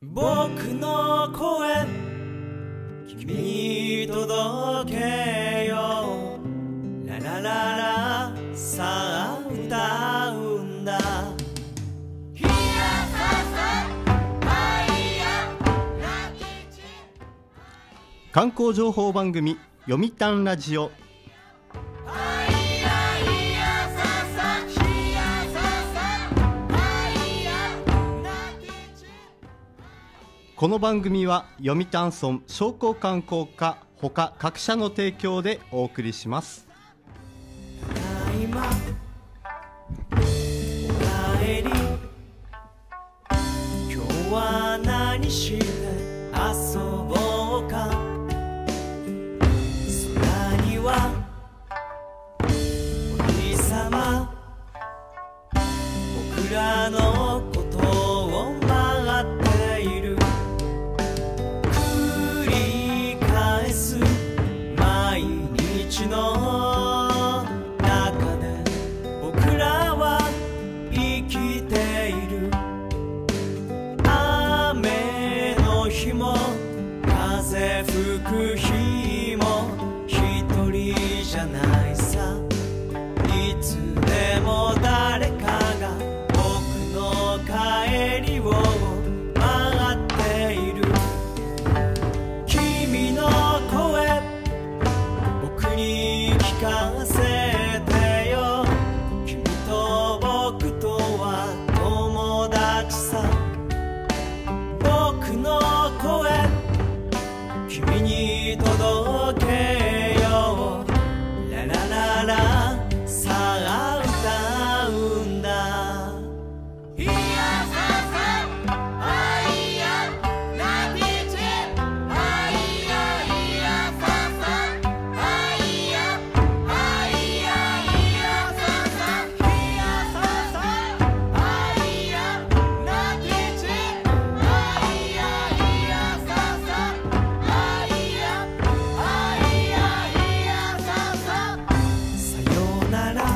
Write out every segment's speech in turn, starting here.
僕の声君に届けよララララさあ歌うんだ観光情報番組読谷ラジオ。この番組は読谷村商工観光課ほか各社の提供でお送りします。 今おかえり今日は何して遊ぼうか空にはお日様僕らのことを待っている繰り返す毎日の中で僕らは生きている雨の日も風吹く日も一人じゃないさいつでも誰かが僕の帰りを待っている君の声僕に聞かせてよ君と僕とは友達さ僕の声君に届けよララララさあ歌うんだいやささあいやなきちあいやいやささあいやあいやいやささいやささあいやなきちあいやいやささあいやあいやいやさささよなら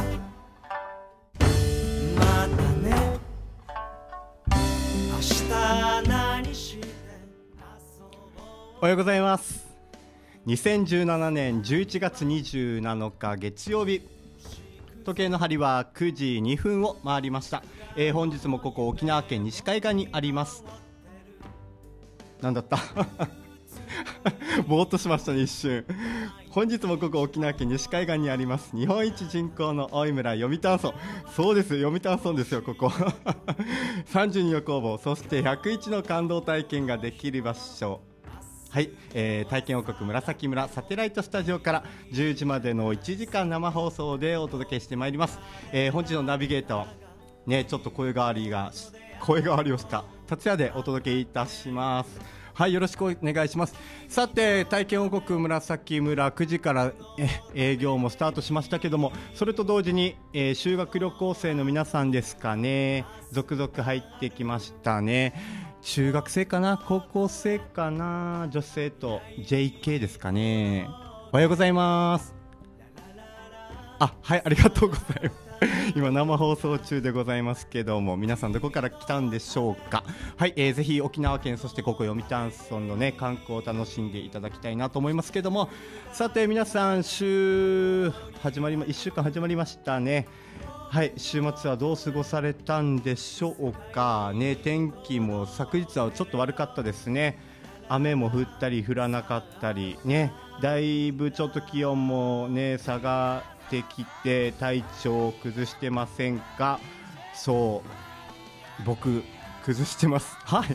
またね明日何しておはようございます。2017年11月27日月曜日、時計の針は9時2分を回りました。本日もここ沖縄県西海岸にあります。なんだったぼーっとしましたね一瞬。本日もここ沖縄県西海岸にあります日本一人口の多い村読谷村。そうです、読谷村ですよここ32の工房、そして101の感動体験ができる場所、はい、体験王国紫村サテライトスタジオから10時までの1時間生放送でお届けしてまいります。本日のナビゲーターはね、ちょっと声変わりをした達也でお届けいたします。はい、よろしくお願いします。さて、体験王国紫村9時から営業もスタートしましたけども、それと同時に、修学旅行生の皆さんですかね、続々入ってきましたね。中学生かな、高校生かな、女子生徒 JK ですかね。おはようございます。はい、ありがとうございます。今生放送中でございますけども、皆さんどこから来たんでしょうか。はい、ぜひ沖縄県、そしてここ読谷村のね観光を楽しんでいただきたいなと思いますけども、さて皆さん1週間始まりましたね。はい、週末はどう過ごされたんでしょうかね。天気も昨日はちょっと悪かったですね。雨も降ったり降らなかったりね、だいぶちょっと気温もね下がってきて体調を崩してませんか。そう僕崩してますはい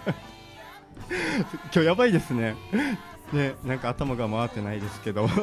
今日やばいですね。ね、なんか頭が回ってないですけど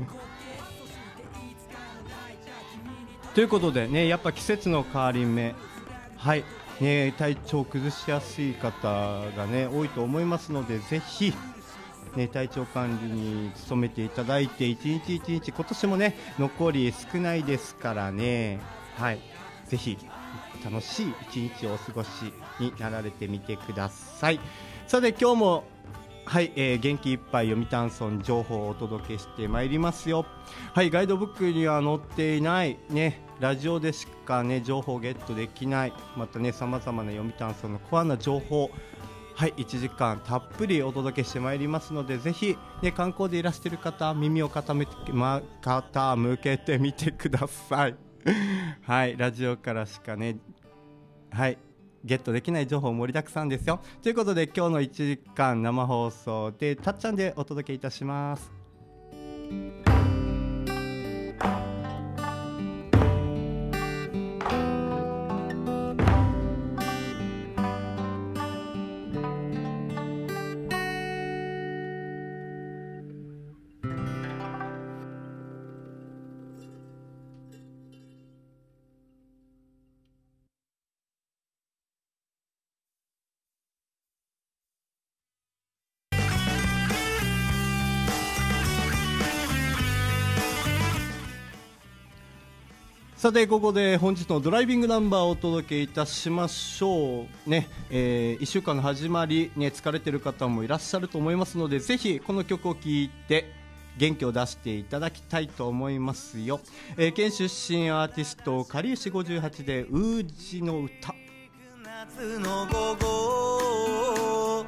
ということでね、やっぱ季節の変わり目、はいね、体調を崩しやすい方がね多いと思いますので、ぜひね、体調管理に努めていただいて、一日一日、今年もね残り少ないですからね、はい、ぜひ楽しい一日をお過ごしになられてみてください。さて今日もはい、元気いっぱい読谷村情報をお届けしてまいりますよ。はい、ガイドブックには載っていないね、ラジオでしかね情報をゲットできない、またね様々な読谷村のコアな情報、 はい、1時間たっぷりお届けしてまいりますので、ぜひ、ね、観光でいらしている方、耳を傾けてみてくださいはい、ラジオからしかね、はい、ゲットできない情報盛りだくさんですよ。ということで、今日の1時間生放送でたっちゃんでお届けいたします。さて、ここで本日のドライビングナンバーをお届けいたしましょうね。1週間の始まり、ね、疲れてる方もいらっしゃると思いますので、ぜひこの曲を聴いて元気を出していただきたいと思いますよ。県出身アーティストかりゆし58でウージの歌。 夏の午後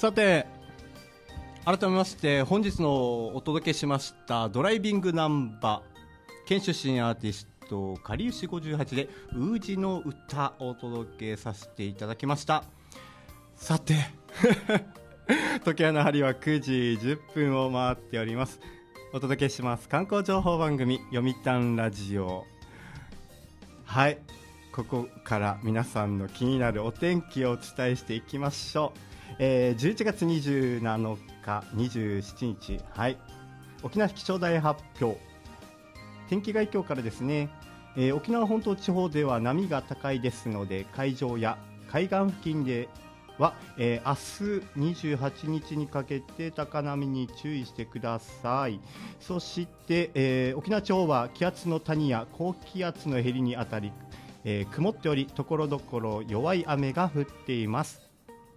さて改めまして本日のお届けしましたドライビングナンバー県出身アーティストかりゆし58でウージの歌をお届けさせていただきました。さて時計の針は9時10分を回っております。お届けします観光情報番組読谷ラジオ。はい、ここから皆さんの気になるお天気をお伝えしていきましょう。11月27日27日、はい、沖縄気象台発表天気概況からですね、沖縄本島地方では波が高いですので海上や海岸付近では、明日28日にかけて高波に注意してください。そして、沖縄地方は気圧の谷や高気圧のへりにあたり、曇っておりところどころ弱い雨が降っています。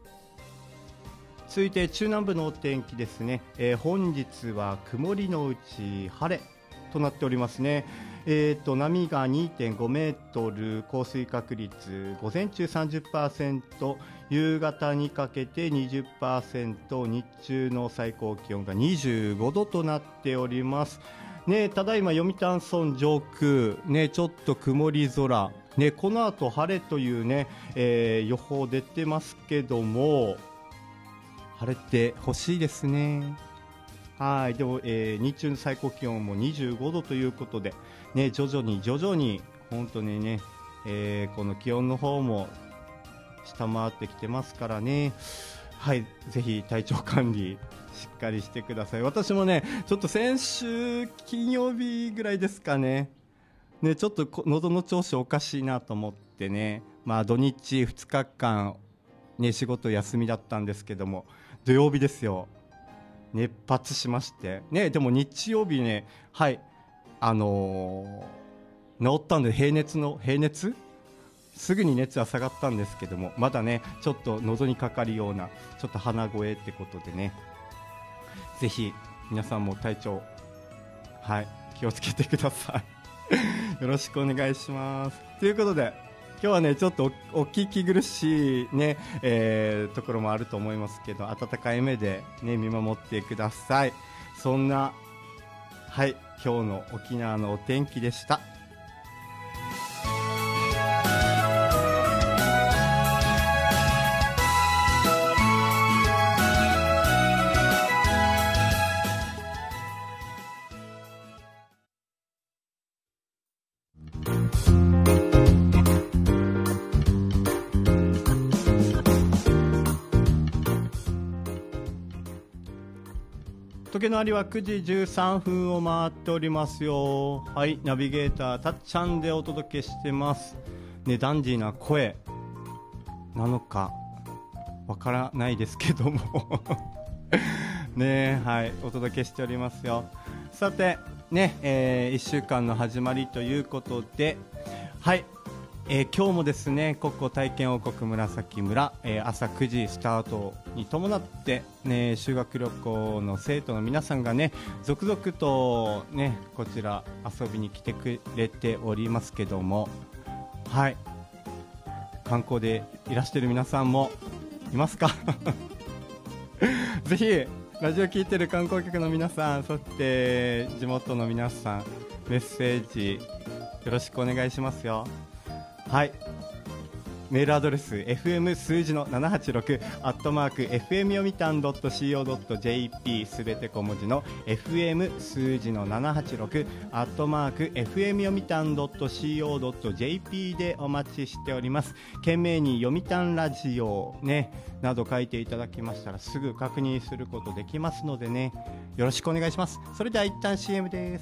続いて中南部のお天気ですね、本日は曇りのうち晴れとなっておりますね。波が 2.5 メートル、降水確率午前中 30%、 夕方にかけて 20%、 日中の最高気温が25度となっております、ね。ただいま読谷村上空、ね、ちょっと曇り空、ね、この後晴れという、ね予報出てますけども晴れてほしいですね。はい、でも、日中の最高気温も25度ということで、ね、徐々に本当にね、この気温の方も下回ってきてますからね。はい、ぜひ体調管理しっかりしてください。私もねちょっと先週金曜日ぐらいですかね、ちょっと喉の調子おかしいなと思ってね、土日2日間、仕事休みだったんですけども土曜日ですよ、熱発しまして、でも日曜日ね、はい、治ったんで平熱すぐに熱は下がったんですけども、まだねちょっと喉にかかるようなちょっと鼻声ってことでね、ぜひ皆さんも体調、はい、気をつけてくださいよろしくお願いします。ということで今日はねちょっとお聞き苦しいね、ところもあると思いますけど、温かい目でね見守ってください。そんな、はい、今日の沖縄のお天気でした。時計の針は9時13分を回っておりますよ。はい、ナビゲーターたっちゃんでお届けしてます、ダンディーな声なのかわからないですけどもね、はい、お届けしておりますよ。さてね、1週間の始まりということで、はい、今日もですね国交体験王国紫村、朝9時スタートに伴って、修学旅行の生徒の皆さんがね続々とねこちら遊びに来てくれておりますけども、はい、観光でいらしている皆さんもいますかぜひラジオ聞いてる観光客の皆さん、そして地元の皆さん、メッセージよろしくお願いしますよ。はい、メールアドレス fm 数字の786@fm 読谷 .co.jp すべて小文字の fm 数字の786@fm 読谷 .co.jp でお待ちしております。懸命に読谷ラジオねなど書いていただきましたらすぐ確認することできますのでね、よろしくお願いします。それでは一旦 CM です。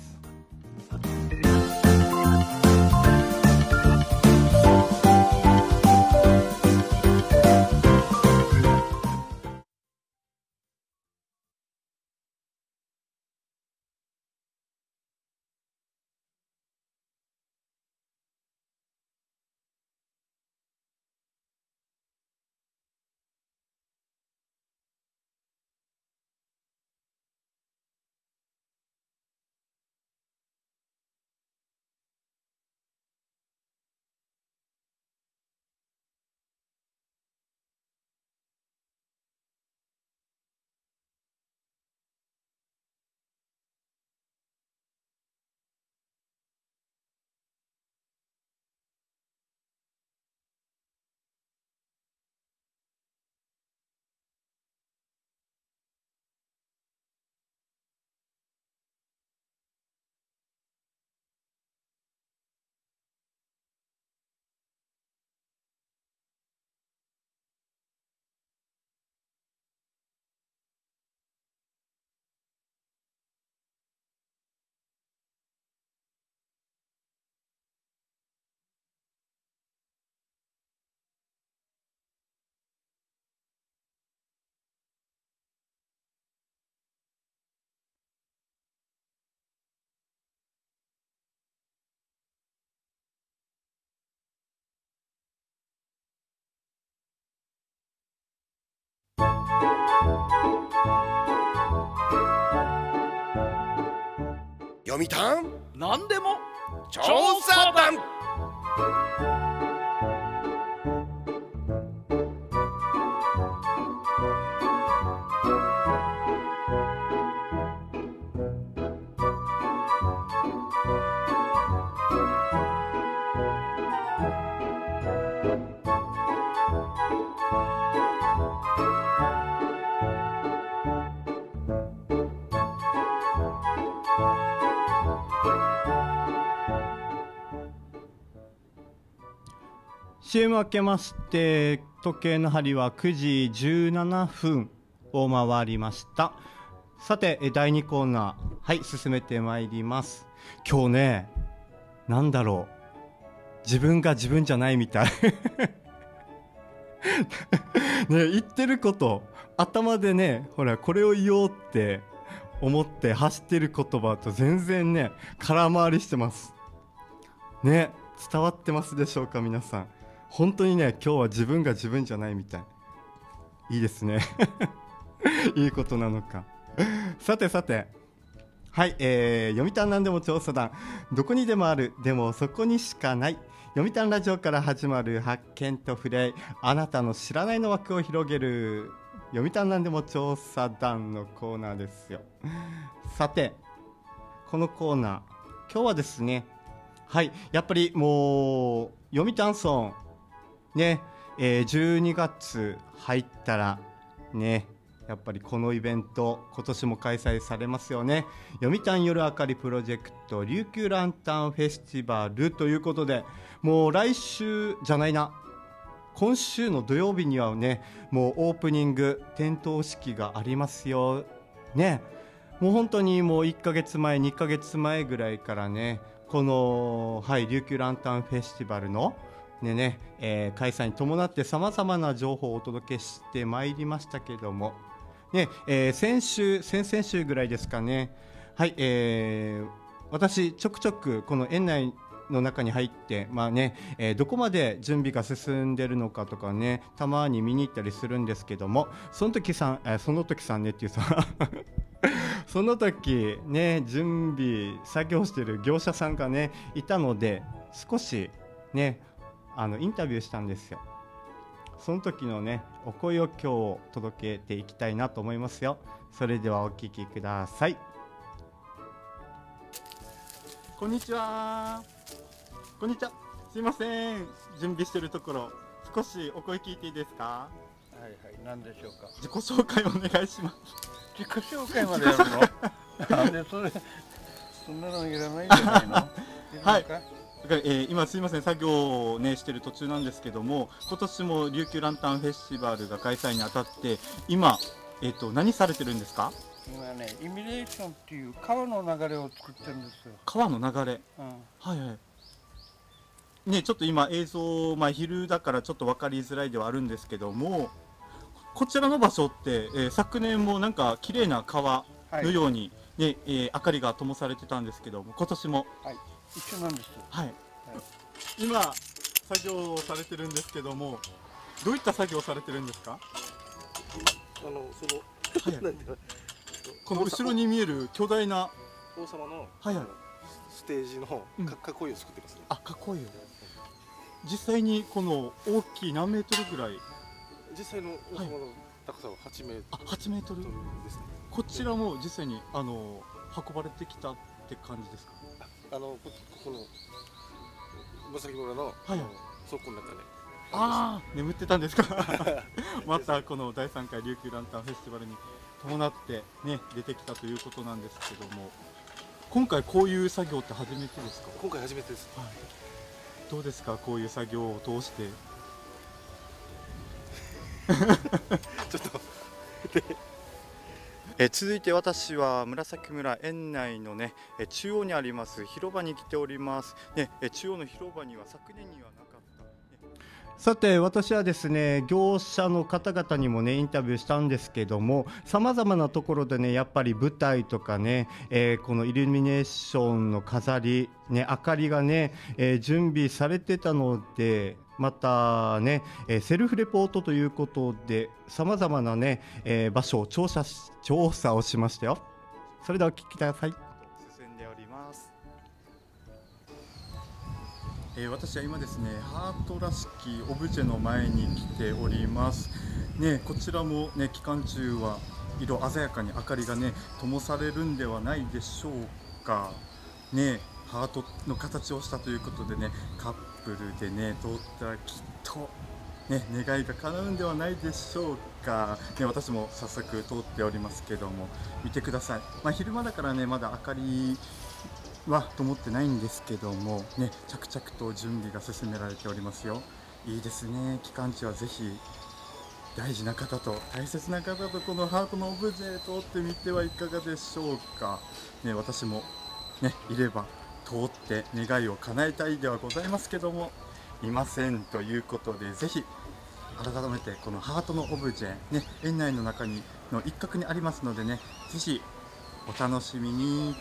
読谷何でも調査団。 CM 明けまして時計の針は9時17分を回りました。さて第2コーナー、はい進めてまいります。今日ね、なんだろう、自分が自分じゃないみたいね、言ってること頭でね、ほらこれを言おうって思って走ってる言葉と全然ね空回りしてますね。伝わってますでしょうか皆さん。本当にね、今日は自分が自分じゃないみたい。いいですねいいことなのかさてさて、はい、読谷なんでも調査団、どこにでもある、でもそこにしかない、読谷ラジオから始まる発見と触れ、あなたの知らないの枠を広げる読谷なんでも調査団のコーナーですよ。さてこのコーナー、今日はですね、はい、やっぱりもう読谷村ね、12月入ったらね、やっぱりこのイベント今年も開催されますよね。読谷夜明かりプロジェクト琉球ランタンフェスティバルということで、もう来週じゃないな、今週の土曜日にはね、もうオープニング点灯式がありますよね。もう本当にもう1ヶ月前2ヶ月前ぐらいからね、この、はい、琉球ランタンフェスティバルの開催に伴ってさまざまな情報をお届けしてまいりましたけれども、ね、先々週ぐらいですかね、はい、私ちょくちょくこの園内の中に入って、まあね、どこまで準備が進んでるのかとかね、たまに見に行ったりするんですけども、その時さんねっていうさその時ね、準備作業してる業者さんがねいたので、少しねインタビューしたんですよ。その時のねお声を今日届けていきたいなと思いますよ。それではお聞きください。こんにちは。こんにちは。すいません、準備してるところ少しお声聞いていいですか？ はいはい、何でしょうか。 自己紹介お願いします。 自己紹介までやるの？なんでそんなのいらないんじゃないの？ はい。今すいません、作業をねしてる途中なんですけども、今年も琉球ランタンフェスティバルが開催にあたって今何されてるんですか？ 今ね、イミレーションっていう川の流れを作ってるんですよ。 川の流れ。 うん、 はいはい。ね、ちょっと今映像、昼だからちょっと分かりづらいではあるんですけども、こちらの場所って、昨年もなんか綺麗な川のように、ね、明かりが灯されてたんですけども、今年も、 はい、一緒なんです。 はい、今作業をされてるんですけども、どういった作業をされてるんですか？はいこの後ろに見える巨大な王様の、 はいはい、 ステージの囲いを作ってますね。 あ、囲いを。実際にこの大きい何メートルぐらい？ 実際の王様の高さは8メートル。 あ、8メートルですね。 こちらも実際に運ばれてきたって感じですか？ ここの紫村の倉庫の中で。 ああ、眠ってたんですか？またこの第3回琉球ランタンフェスティバルに伴ってね出てきたということなんですけども、今回こういう作業って初めてですか？ 今回初めてです。 はい。どうですか、こういう作業を通して？ ちょっと続いて私は紫村園内のね中央にあります広場に来ております、ね、中央の広場には昨年にはなかった、 さて私はですね業者の方々にもねインタビューしたんですけども、さまざまなところでねやっぱり舞台とかね、このイルミネーションの飾り、ね、明かりがね、準備されてたので、またね、セルフレポートということでさまざまなね、場所を調査をしましたよ。それではお聞きください。進んでおります。私は今ですねハートらしきオブジェの前に来ておりますね。こちらもね期間中は色鮮やかに明かりがね灯されるんではないでしょうかね。ハートの形をしたということでね、カップルでね通ったらきっとね願いが叶うんではないでしょうかね。私も早速通っておりますけども、見てください。昼間だからねまだ明かりは灯ってないんですけどもね、着々と準備が進められておりますよ。いいですね。期間中はぜひ大事な方と大切な方とこのハートのオブジェ通ってみてはいかがでしょうかね。私もねいれば通って願いを叶えたいではございますけどもいませんということで、ぜひ改めてこのハートのオブジェね園内の中にの一角にありますのでね、ぜひお楽しみに。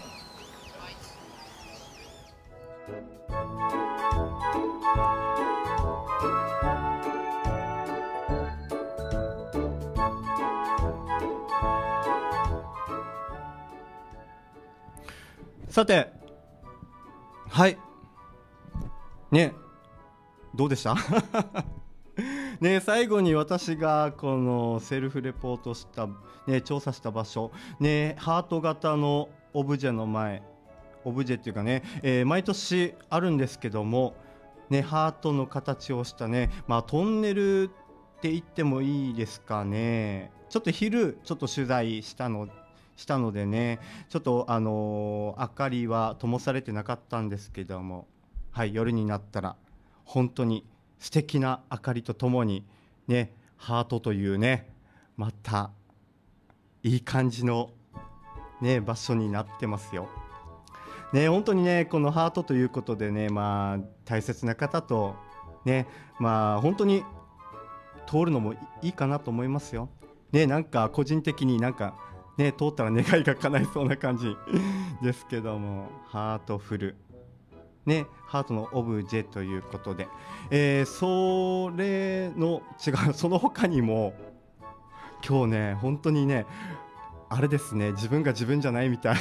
さて、はいね、どうでしたね、最後に私がこのセルフレポートした、ね、調査した場所、ね、ハート型のオブジェの前、オブジェっていうかね、毎年あるんですけども、ね、ハートの形をしたね、トンネルって言ってもいいですかね。ちょっと昼ちょっと取材したのでね、ちょっと明かりは灯されてなかったんですけども、はい、夜になったら本当に素敵な明かりとともにね、ハートというねまたいい感じのね場所になってますよ。ね、本当にねこのハートということでね、大切な方とね本当に通るのもいいかなと思いますよ。ね、なんか個人的になんかね通ったら願いが叶いそうな感じですけども、ハートフルね、ハートのオブジェということで、それのその他にも今日ね本当にねあれですね、自分が自分じゃないみたい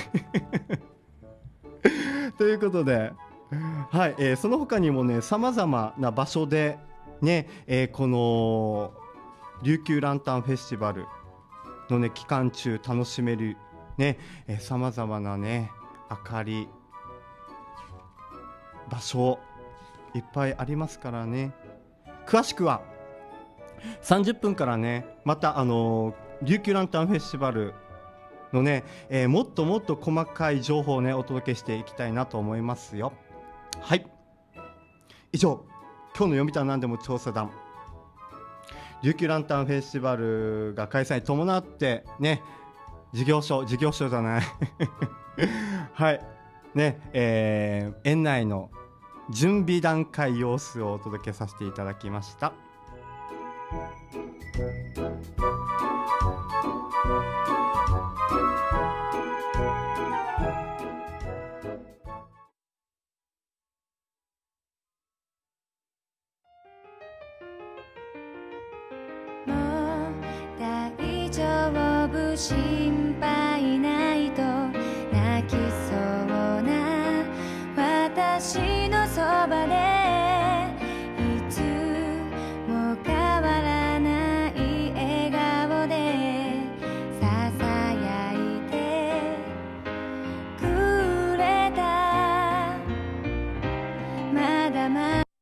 ということで、はい、その他にもねさまざまな場所でね、この琉球ランタンフェスティバルのね期間中楽しめるねさまざまなね明かり場所いっぱいありますからね。詳しくは30分からねまた琉球ランタンフェスティバルのね、もっともっと細かい情報をねお届けしていきたいなと思いますよ。はい、以上今日の読谷なんでも調査団琉球ランタンフェスティバルが開催に伴ってね事業所じゃないはいね、園内の準備段階様子をお届けさせていただきました。 もう大丈夫心配ないと泣きそうな私のそばでいつも変わらない笑顔でささやいてくれた。まだまだ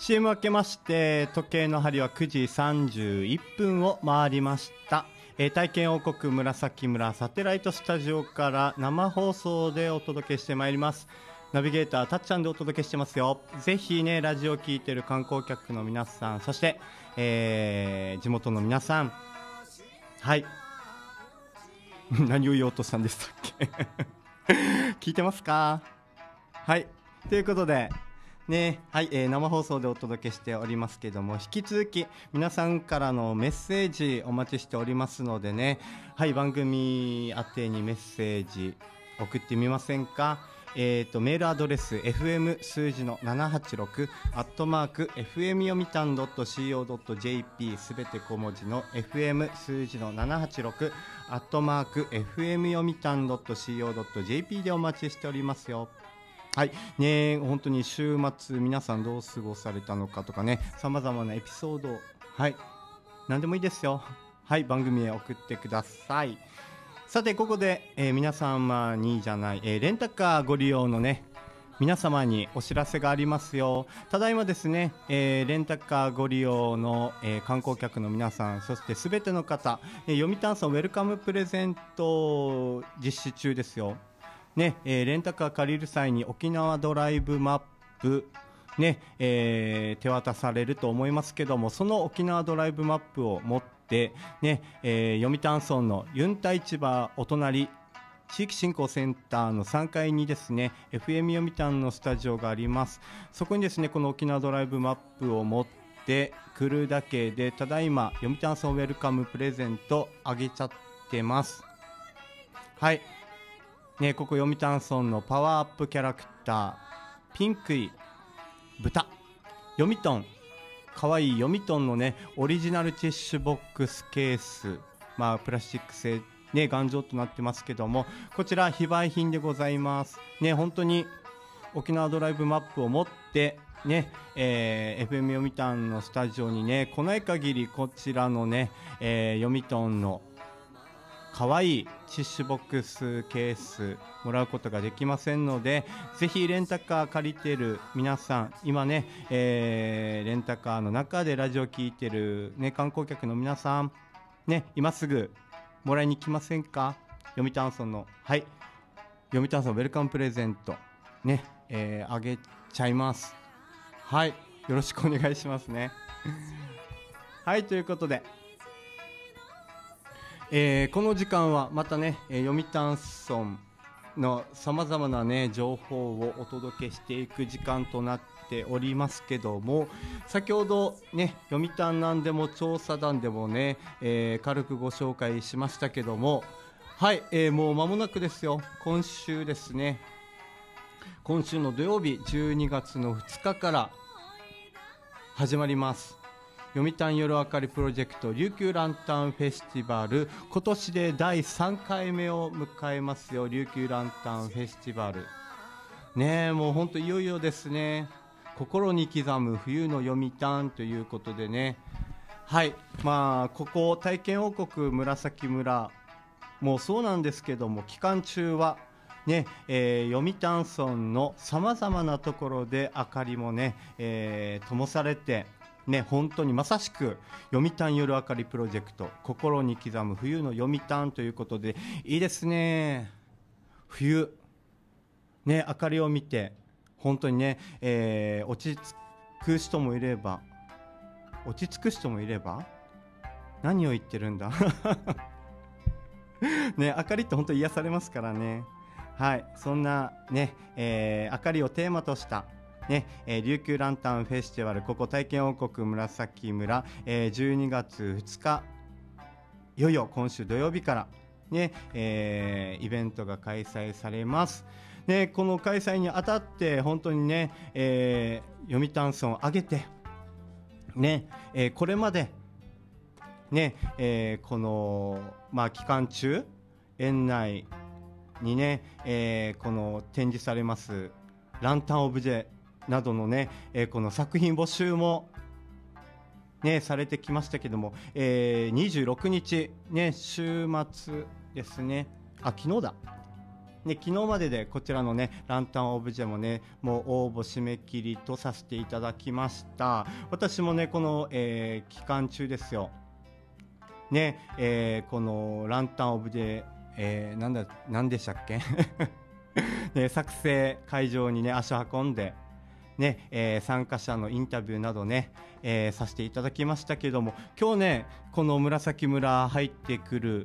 CM 明けまして時計の針は9時31分を回りました。体験王国紫村サテライトスタジオから生放送でお届けしてまいります。ナビゲーターたっちゃんでお届けしてますよ。ぜひね、ラジオを聞いてる観光客の皆さん、そして、地元の皆さん、はい何を言おうとしたんでしたっけ聞いてますか？はい、ということでね、はい、生放送でお届けしておりますけども、引き続き皆さんからのメッセージお待ちしておりますのでね、はい、番組宛てにメッセージ送ってみませんか？メールアドレス fm 数字の786@fm 読谷.co.jp すべて小文字の fm 数字の786@fm 読谷.co.jp でお待ちしておりますよ。はいね、本当に週末皆さんどう過ごされたのかとかね、さまざまなエピソード、はい何でもいいですよ。はい、番組へ送ってください。さてここで、皆様にじゃない、レンタカーご利用のね皆様にお知らせがありますよ。ただいまですね、レンタカーご利用の、観光客の皆さん、そしてすべての方、読谷村ウェルカムプレゼント実施中ですよ。ね、レンタカー借りる際に沖縄ドライブマップね、手渡されると思いますけども、その沖縄ドライブマップを持ってね、読谷村のユンタ市場お隣地域振興センターの3階にですね FM 読谷のスタジオがあります。そこにですねこの沖縄ドライブマップを持って来るだけで、ただいま読谷村ウェルカムプレゼントあげちゃってます。はいね、ここ読谷村のパワーアップキャラクターピンクイ豚読谷かわいい読谷のねオリジナルティッシュボックスケース、まあプラスチック製ね頑丈となってますけども、こちら非売品でございますね。本当に沖縄ドライブマップを持ってね、FM 読谷のスタジオにね来ない限りこちらのね、読谷のかわいいティッシュボックスケースもらうことができませんので、ぜひレンタカー借りてる皆さん、今ね、レンタカーの中でラジオ聞いてる、ね、観光客の皆さん、ね、今すぐもらいに来ませんか？読谷村の、はい、読谷村ウェルカムプレゼントね、あげちゃいます。はい、よろしくお願いしますねはい、ということでこの時間はまたね、読谷村のさまざまなね情報をお届けしていく時間となっておりますけども、先ほどね読谷なんでも調査団でもね、軽くご紹介しましたけども、はい、もう間もなくですよ。今週ですね、今週の土曜日12月の2日から始まります読谷夜明かりプロジェクト琉球ランタンフェスティバル、今年で第3回目を迎えますよ。琉球ランタンフェスティバルね、もう本当いよいよですね。心に刻む冬の読谷ということでね、はい、まあここ体験王国紫村もうそうなんですけども、期間中はね、読谷村のさまざまなところで明かりもね、灯されてね、本当にまさしく読谷夜明かりプロジェクト心に刻む冬の読谷ということで、いいですね。冬ね、明かりを見て本当にね、落ち着く人もいれば落ち着く人もいれば、何を言ってるんだね、明かりって本当に癒されますからね。はい、そんなね、明かりをテーマとしたね、琉球ランタンフェスティバル、ここ体験王国紫村、12月2日いよいよ今週土曜日からね、イベントが開催されますね。この開催にあたって本当にね、読谷村を挙げてね、これまでね、この、まあ、期間中園内にね、この展示されますランタンオブジェなどのね、この作品募集もねされてきましたけども、26日ね週末ですね、あ昨日だね、昨日まででこちらのねランタンオブジェもねもう応募締め切りとさせていただきました。私もねこの、期間中ですよね、このランタンオブジェ、なんでしたっけね、作成会場にね足を運んでね、参加者のインタビューなどね、させていただきましたけども、今日ねこの紫村入ってくる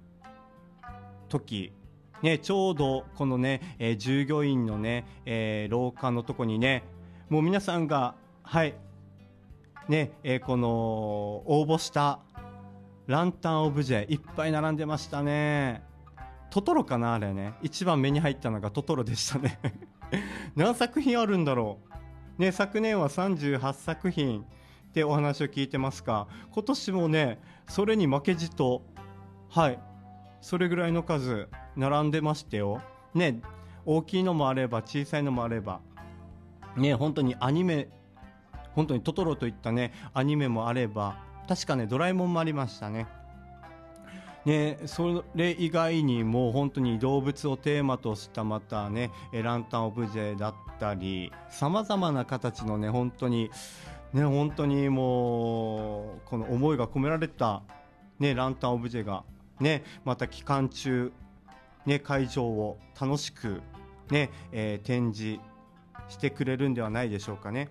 時ね、ちょうどこのね、従業員のね、廊下のとこにねもう皆さんがはいね、この応募したランタンオブジェいっぱい並んでましたね。トトロかな、あれね、一番目に入ったのがトトロでしたね何作品あるんだろうね。昨年は38作品ってお話を聞いてますが、今年もねそれに負けじとはいそれぐらいの数並んでましたよね。大きいのもあれば小さいのもあればね、本当にアニメ、本当にトトロといったねアニメもあれば、確かねドラえもんもありましたね。ね、それ以外にも本当に動物をテーマとしたまたねランタンオブジェだったり、さまざまな形のね本当にもうこの思いが込められたねランタンオブジェがねまた期間中ね会場を楽しくね、展示してくれるんではないでしょうかね。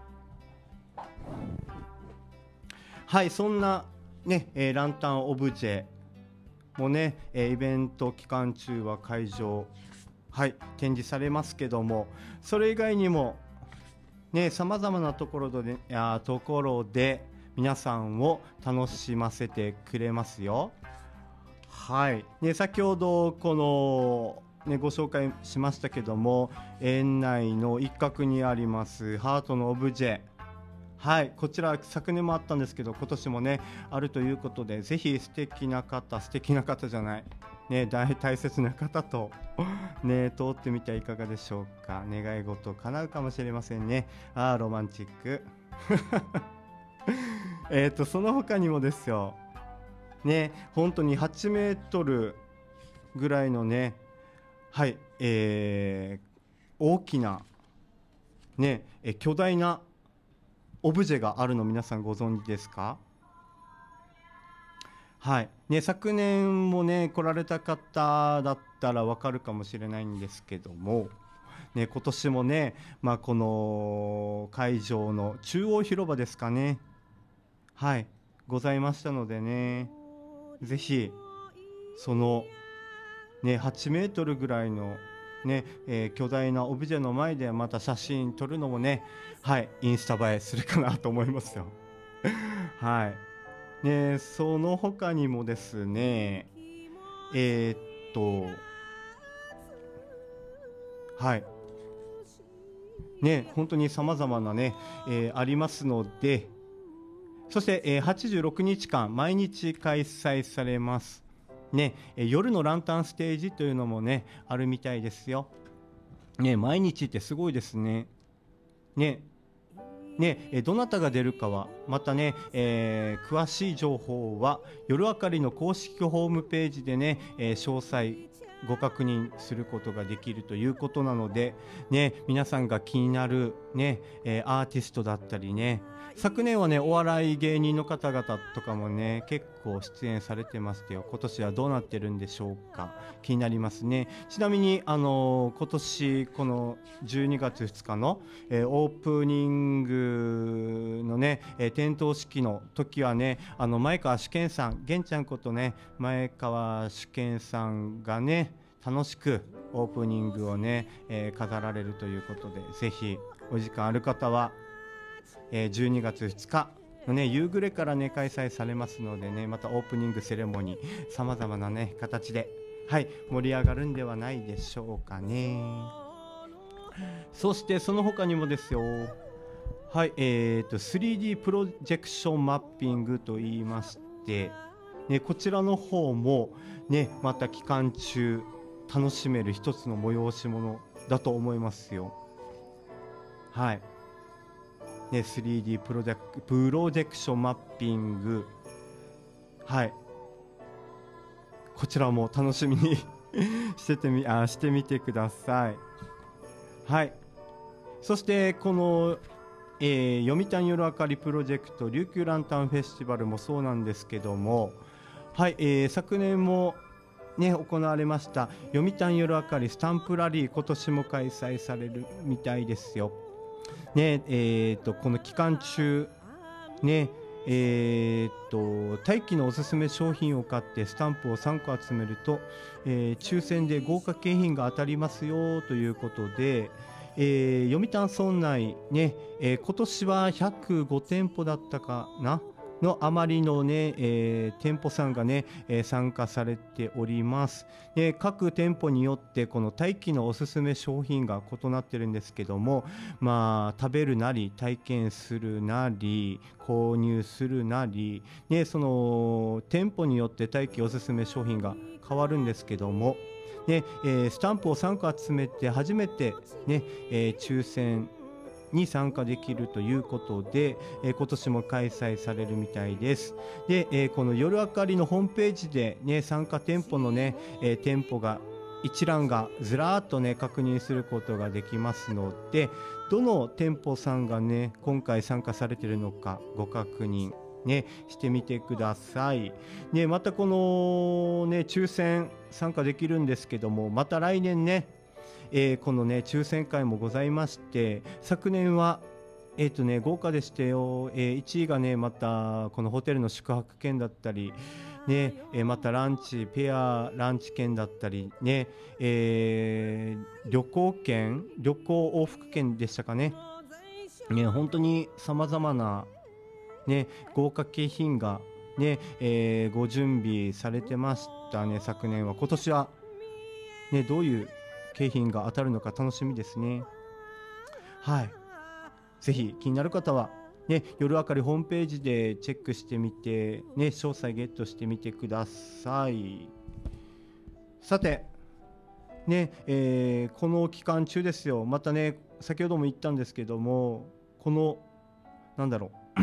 はい、そんなね、ランタンオブジェもね、イベント期間中は会場はい展示されますけども、それ以外にもねさまざまなところで皆さんを楽しませてくれますよ。はいね、先ほどこの、ね、ご紹介しましたけども、園内の一角にありますハートのオブジェ、はい、こちら昨年もあったんですけど今年もねあるということで、ぜひ素敵な方じゃない、ね、大切な方と、ね、通ってみてはいかがでしょうか。願い事叶うかもしれませんね。ロマンチックその他にもですよね、本当に8メートルぐらいのね、はい、大きなね巨大なオブジェがあるの皆さんご存知ですか。はいね、昨年もね来られた方だったらわかるかもしれないんですけども、ね、今年もね、この会場の中央広場ですかね、はいございましたのでね、ぜひその、ね、8メートルぐらいの、ね巨大なオブジェの前でまた写真撮るのもね、はいインスタ映えするかなと思いますよはいね、その他にもですねはいね本当にさまざまなね、ありますので、そして、86日間毎日開催されますね、夜のランタンステージというのもねあるみたいですよ。ね、毎日ってすごいですね。どなたが出るかはまたね、詳しい情報は夜明かりの公式ホームページでね、詳細ご確認することができるということなので、ね、皆さんが気になる、ねアーティストだったりね、昨年はねお笑い芸人の方々とかもね結構出演されてましたよ。今年はどうなってるんでしょうか、気になりますね。ちなみに今年この12月2日の、オープニングのね、点灯式の時はね前川主健さん、玄ちゃんことね前川主健さんがね楽しくオープニングをね、飾られるということで、ぜひお時間ある方は12月2日の、ね、夕暮れから、ね、開催されますのでね、またオープニングセレモニーさまざまな、ね、形で、はい、盛り上がるんではないでしょうかね。そしてその他にもですよ、はい、3D プロジェクションマッピングといいまして、ね、こちらの方も、ね、また期間中楽しめる一つの催し物だと思いますよ。はいね、3D プロジェクションマッピング、はい、こちらも楽しみにしてみてください。はい。そしてこの、読谷夜明かりプロジェクト琉球ランタンフェスティバルもそうなんですけども、はい、昨年もね行われました読谷夜明かりスタンプラリー、今年も開催されるみたいですよ。ね、この期間中ね、大気のおすすめ商品を買ってスタンプを3個集めると、抽選で豪華景品が当たりますよということで、読谷村内ね、今年は105店舗だったかなのあまりのね、店舗さんがね、参加されております。で、各店舗によってこの大気のおすすめ商品が異なってるんですけども、まあ食べるなり体験するなり購入するなり、ね、その店舗によって大気おすすめ商品が変わるんですけども、ね、スタンプを3個集めて初めてね、抽選に参加できるということで、今年も開催されるみたいです。で、この夜明かりのホームページで、ね、参加店舗のね、店舗が一覧がずらーっとね確認することができますので、どの店舗さんがね今回参加されているのかご確認ねしてみてください。ね、またこのね抽選参加できるんですけども、また来年ねこのね抽選会もございまして、昨年は豪華でしたよ。1位がねまたこのホテルの宿泊券だったりね、またランチペアランチ券だったりね、旅行往復券でしたかね。ね、本当にさまざまなね豪華景品がね、ご準備されてましたね。昨年は。今年はねどういう景品が当たるのか楽しみですね。はい、ぜひ気になる方はね、夜明かりホームページでチェックしてみて、ね、詳細ゲットしてみてください。さて、ねこの期間中ですよ、またね先ほども言ったんですけども、このなんだろう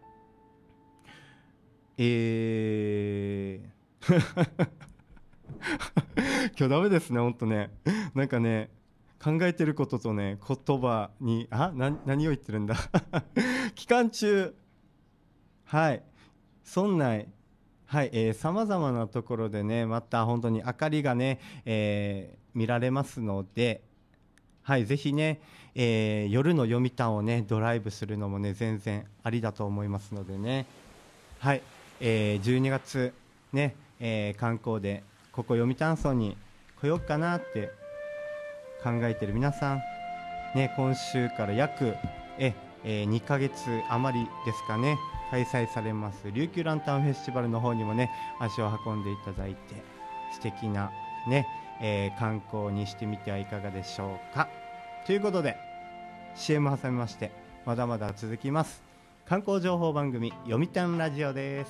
今日ダメですね本当ね。なんかね考えてることとね言葉に何を言ってるんだ期間中、はい村内はいさまざまなところでねまた本当に明かりがね、見られますので、はいぜひね、夜の読谷をねドライブするのもね全然ありだと思いますのでね、はい、12月ね、観光でここ読谷村に来ようかなって考えている皆さん、ね、今週から約2ヶ月余りですかね開催されます琉球ランタンフェスティバルの方にもね足を運んでいただいて素敵なね、観光にしてみてはいかがでしょうか。ということで CM 挟みましてまだまだ続きます観光情報番組読谷ラジオです。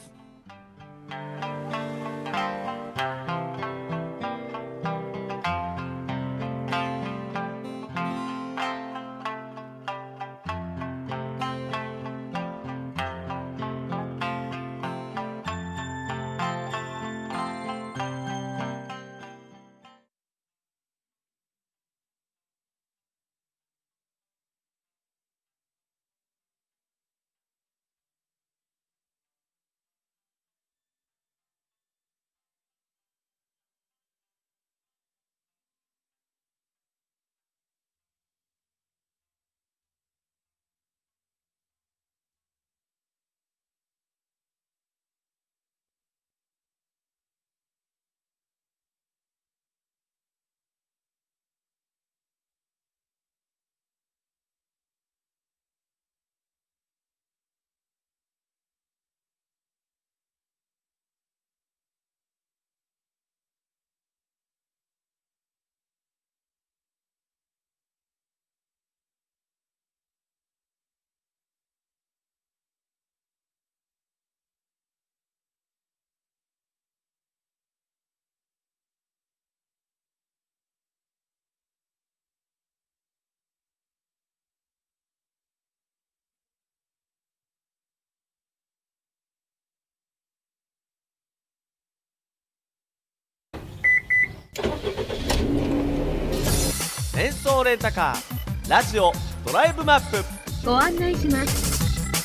演奏レンタカーラジオドライブマップご案内します。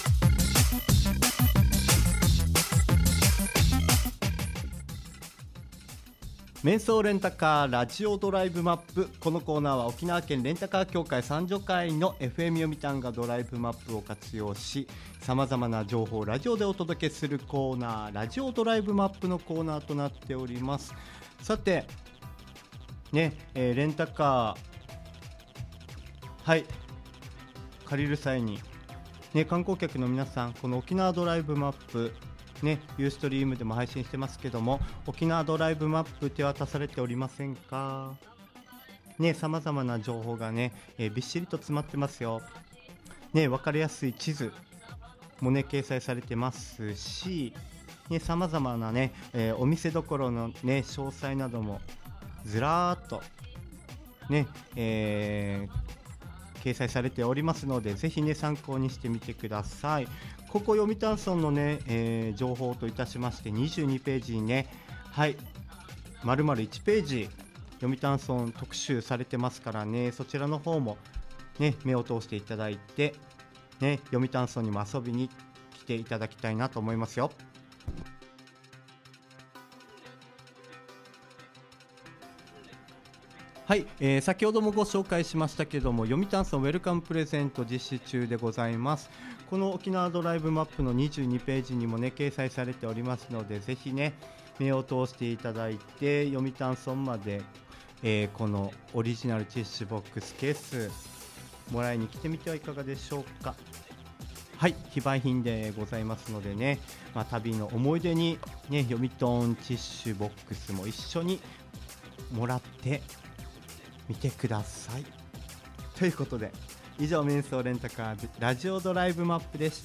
瞑想レンタカーラジオドライブマップ。このコーナーは沖縄県レンタカー協会三女会の FM 読谷がドライブマップを活用し、さまざまな情報をラジオでお届けするコーナー、ラジオドライブマップのコーナーとなっております。さてね、レンタカー、はい、借りる際に、ね、観光客の皆さん、この沖縄ドライブマップね、ユーストリームでも配信してますけども、沖縄ドライブマップ手渡されておりませんかね。さまざまな情報がね、びっしりと詰まってますよね。分かりやすい地図もね掲載されてますしね、さまざまなね、お店どころのね詳細などもずらーっとね、掲載されておりますので、ぜひね参考にしてみてください。ここ読谷村のね、情報といたしまして22ページにね、はい、丸々1ページ読谷村特集されてますからね、そちらの方もね目を通していただいてね、読谷村にも遊びに来ていただきたいなと思いますよ。はい、先ほどもご紹介しましたけども、読谷村ウェルカムプレゼント実施中でございます。この沖縄ドライブマップの22ページにもね掲載されておりますので、ぜひね目を通していただいて、読谷村まで、このオリジナルティッシュボックスケースもらいに来てみてはいかがでしょうか。はい、非売品でございますのでね、旅の思い出にね読谷ティッシュボックスも一緒にもらって見てください。ということで、以上瞑想レンタカーラジオドライブマップでした。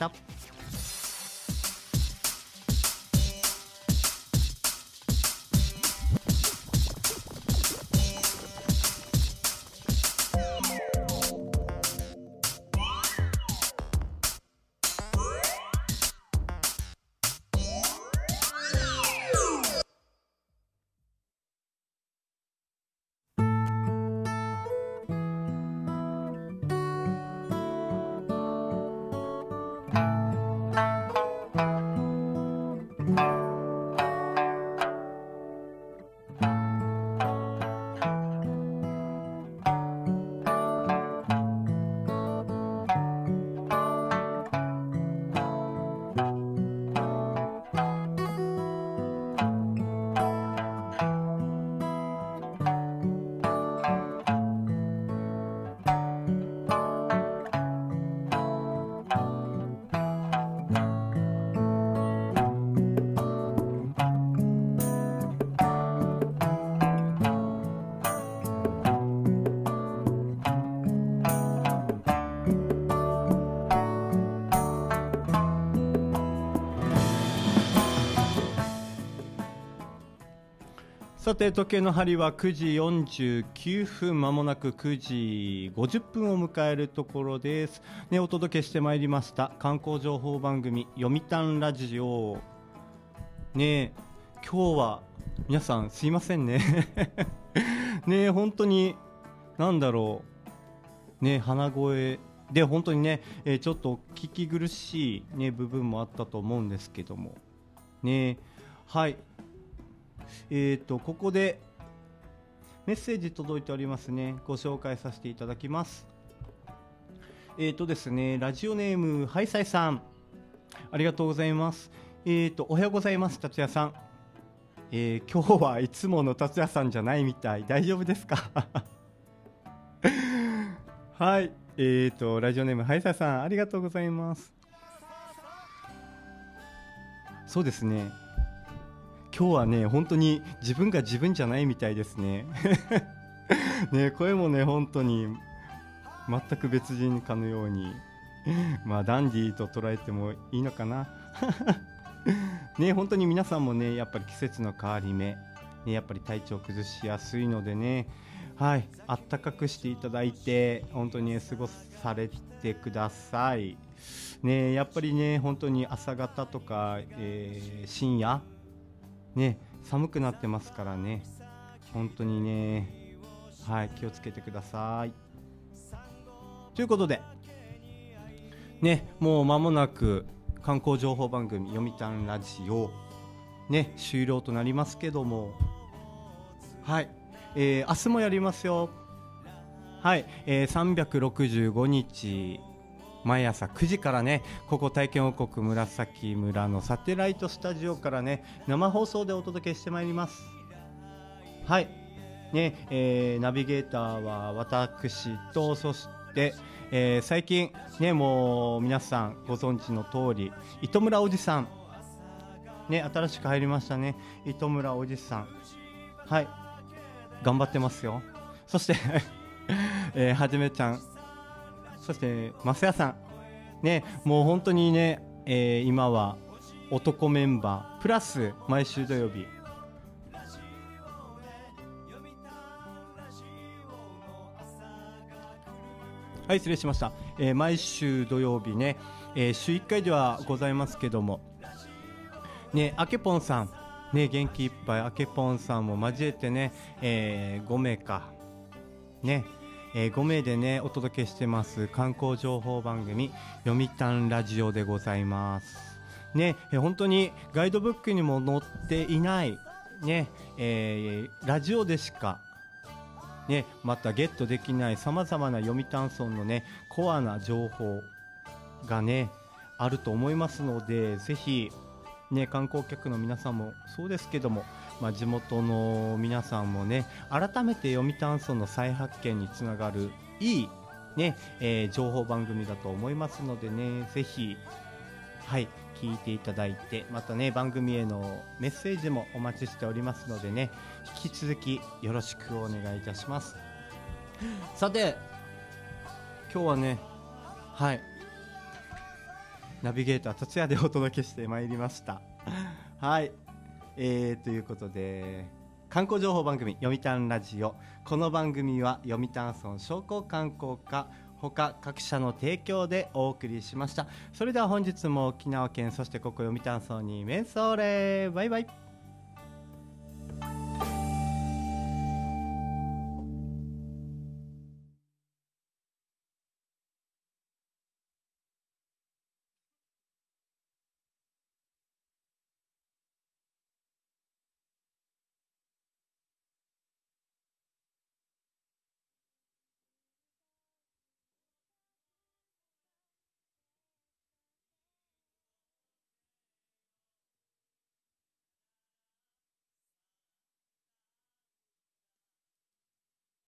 さて時計の針は9時49分、まもなく9時50分を迎えるところです、ね、お届けしてまいりました観光情報番組読谷ラジオね。今日は皆さんすいませんねね、本当になんだろうね、鼻声で本当にね、ちょっと聞き苦しい、ね、部分もあったと思うんですけどもね。はい、ここでメッセージ届いておりますね。ご紹介させていただきます。ですね、ラジオネームハイサイさん、ありがとうございます。おはようございます、達也さん。今日はいつもの達也さんじゃないみたい。大丈夫ですかはい、ラジオネームハイサイさん、ありがとうございます。そうですね、今日はね本当に自分が自分じゃないみたいですねね、声もね本当に全く別人かのようにダンディーと捉えてもいいのかなね、本当に皆さんもねやっぱり季節の変わり目、ね、やっぱり体調崩しやすいのでね、はい、あったかくしていただいて本当に過ごされてくださいね。やっぱりね本当に朝方とか、深夜ね、寒くなってますからね、本当にね、 はい、気をつけてください。ということでね、もう間もなく観光情報番組読谷ラジオね終了となりますけども、はい、明日もやりますよ。はい、365日毎朝9時からね、ここ体験王国紫村のサテライトスタジオからね生放送でお届けしてまいります。はいね、ナビゲーターは私と、そして、最近ねもう皆さんご存知の通り糸村おじさんね、新しく入りましたね、糸村おじさん、はい頑張ってますよ。そしてはじめちゃん、そして増谷さんね、もう本当にね、今は男メンバープラス毎週土曜日、はい失礼しました、毎週土曜日ね、週1回ではございますけどもね、あけぽんさんね、元気いっぱいあけぽんさんも交えてね、5名かね、5名でねお届けしてます観光情報番組読谷ラジオでございますね。本当にガイドブックにも載っていないね、ラジオでしかねまたゲットできないさまざまな読谷村のねコアな情報がねあると思いますので、ぜひね観光客の皆さんもそうですけども、地元の皆さんもね改めて読谷村の再発見につながるいい、ね情報番組だと思いますのでね、ぜひはい聞いていただいて、またね番組へのメッセージもお待ちしておりますのでね、引き続きよろしくお願いいたします。さて今日はねはいナビゲーター達也でお届けしてまいりましたはいということで観光情報番組読谷ラジオ、この番組は読谷村商工観光課他各社の提供でお送りしました。それでは本日も沖縄県、そしてここ読谷村にメンソーレ、バイバイ。